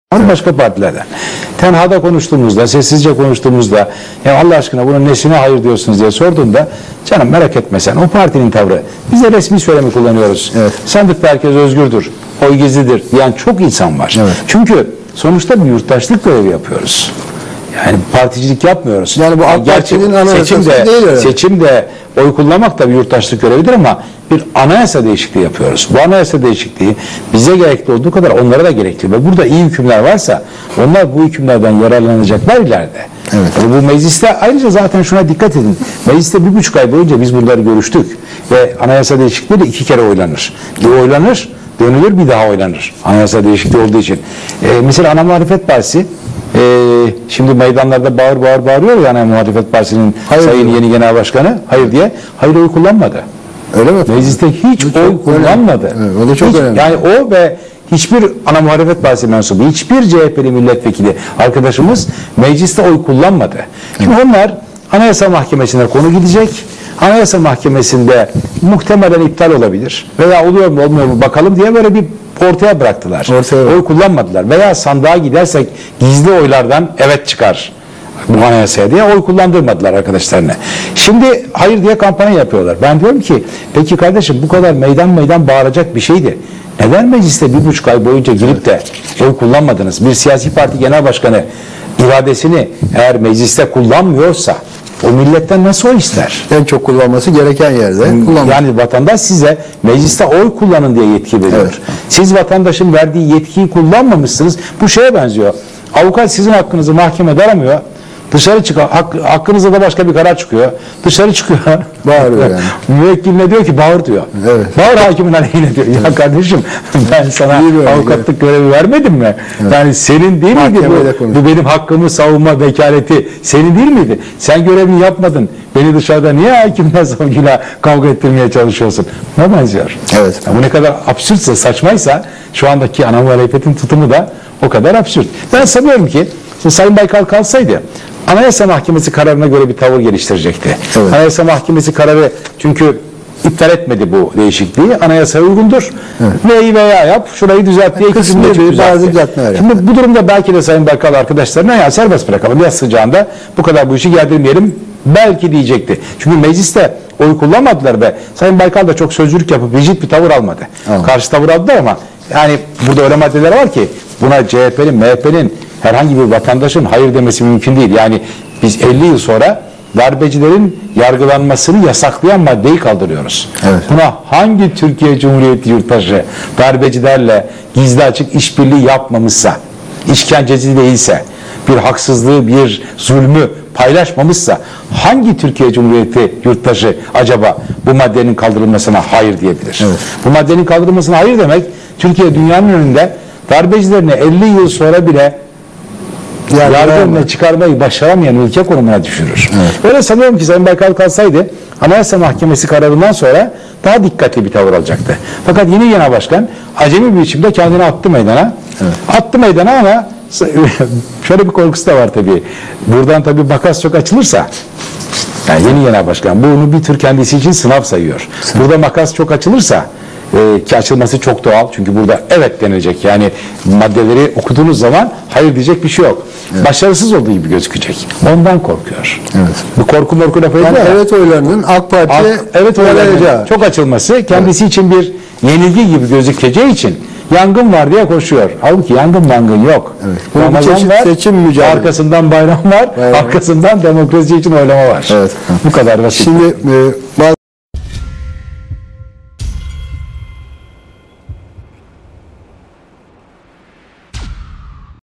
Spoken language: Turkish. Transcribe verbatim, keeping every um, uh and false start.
Başka partilerden. Tenhada konuştuğumuzda, sessizce konuştuğumuzda ya Allah aşkına bunun nesine hayır diyorsunuz diye sorduğumda canım merak etme sen o partinin tavrı. Biz de resmi söylemi kullanıyoruz. Evet. Sandıkta herkes özgürdür, oy gizlidir diyen çok insan var. Evet. Çünkü sonuçta bir yurttaşlık görevi yapıyoruz. Yani particilik yapmıyoruz. Yani bu AK Parti'nin anayasası değil öyle. Seçimde oy kullanmak da bir yurttaşlık görevidir ama bir anayasa değişikliği yapıyoruz. Bu anayasa değişikliği bize gerekli olduğu kadar onlara da gerekli. Ve burada iyi hükümler varsa onlar bu hükümlerden yararlanacaklar ileride. Evet. Yani bu mecliste ayrıca zaten şuna dikkat edin. Mecliste bir buçuk ay boyunca biz bunları görüştük. Ve anayasa değişikliği de iki kere oylanır. Bir oylanır, dönülür bir daha oylanır. Anayasa değişikliği olduğu için. Ee, mesela Ana Muhalefet Partisi Ee, şimdi meydanlarda bağır bağır bağırıyor yani Muhalefet Partisi'nin sayın yeni genel başkanı hayır diye. Hayır oy kullanmadı. Öyle mi? Mecliste hiç oy önemli. kullanmadı. Evet, o da çok hiç, önemli. yani o ve hiçbir Ana Muhalefet Partisi mensubu, hiçbir C H P'li milletvekili arkadaşımız mecliste oy kullanmadı. Şimdi evet. Onlar Anayasa Mahkemesi'ne konu gidecek. Anayasa Mahkemesi'nde muhtemelen iptal olabilir. Veya oluyor mu olmuyor mu bakalım diye böyle bir ortaya bıraktılar. Ortaya oy kullanmadılar. Veya sandığa gidersek gizli oylardan evet çıkar bu anayasaya diye oy kullandırmadılar arkadaşlarına. Şimdi hayır diye kampanya yapıyorlar. Ben diyorum ki peki kardeşim bu kadar meydan meydan bağıracak bir şeydi. Neden mecliste bir buçuk ay boyunca girip de oy kullanmadınız? Bir siyasi parti genel başkanı iradesini eğer mecliste kullanmıyorsa o milletten nasıl oy ister? En çok kullanması gereken yerde kullanmak. Yani vatandaş size mecliste oy kullanın diye yetki veriyor. Evet. Siz vatandaşın verdiği yetkiyi kullanmamışsınız. Bu şeye benziyor. Avukat sizin hakkınızı mahkemede aramıyor. Dışarı çıkıyor. Hak, hakkınızda da başka bir karar çıkıyor. Dışarı çıkıyor. Bağırıyor yani. Müvekkiline diyor ki bağır diyor. Evet. Bağır hakimin aleyhine diyor. Ya kardeşim ben sana böyle, avukatlık evet. görevi vermedim mi? Evet. Yani senin değil miydi bu? Bu benim hakkımı savunma vekaleti senin değil miydi? Sen görevini yapmadın. Beni dışarıda niye hakimle savcıyla kavga ettirmeye çalışıyorsun? Ne benziyor? Evet. Yani bu ne kadar absürtse, saçmaysa şu andaki ana muhalefetin tutumu da o kadar absürt. Ben sanıyorum ki şimdi Sayın Baykal kalsaydı Anayasa Mahkemesi kararına göre bir tavır geliştirecekti. Evet. Anayasa Mahkemesi kararı çünkü iptal etmedi bu değişikliği. Anayasaya uygundur. Evet. Ve'yi veya yap, şurayı düzelt diye iki cümle düzeltti. Şimdi bu durumda belki de Sayın Baykal arkadaşlarına ya serbest bırakalım. Biraz sıcağında bu kadar bu işi gerdirmeyelim. Belki diyecekti. Çünkü mecliste oy kullanmadılar ve Sayın Baykal da çok sözcülük yapıp rigid bir tavır almadı. Evet. Karşı tavır aldılar ama yani burada öyle maddeler var ki buna C H P'nin, M H P'nin herhangi bir vatandaşın hayır demesi mümkün değil. Yani biz elli yıl sonra darbecilerin yargılanmasını yasaklayan maddeyi kaldırıyoruz. Evet. Buna hangi Türkiye Cumhuriyeti yurttaşı darbecilerle gizli açık işbirliği yapmamışsa, işkenceci değilse, bir haksızlığı, bir zulmü paylaşmamışsa hangi Türkiye Cumhuriyeti yurttaşı acaba bu maddenin kaldırılmasına hayır diyebilir? Evet. Bu maddenin kaldırılmasına hayır demek Türkiye dünyanın önünde darbecilerini elli yıl sonra bile yani yargı önüne çıkarmayı başaramayan ülke konumuna düşürür. Evet. Öyle sanıyorum ki Sayın Baykal kalsaydı Anayasa Mahkemesi kararından sonra daha dikkatli bir tavır alacaktı. Fakat yeni genel başkan acemi bir biçimde kendini attı meydana. Evet. Attı meydana ama şöyle bir korkusu da var tabii. Buradan tabii makas çok açılırsa yani yeni genel başkan bunu bir tür kendisi için sınav sayıyor. Sınav. Burada makas çok açılırsa Ee, ki açılması çok doğal çünkü burada evet denilecek yani maddeleri okuduğunuz zaman hayır diyecek bir şey yok. Evet. Başarısız olduğu gibi gözükecek. Ondan korkuyor. Evet. Bu korku morku lafı yani evet oylarının AK Parti'ye evet oylarının çok açılması kendisi evet. için bir yenilgi gibi gözükeceği için yangın var diye koşuyor. Halbuki yangın mangın yok. Evet. Ramazan var, seçim mücadelesi. Arkasından bayram var, bayram. Arkasından demokrasi için oylama var. Evet. Bu kadar basit. Şimdi e,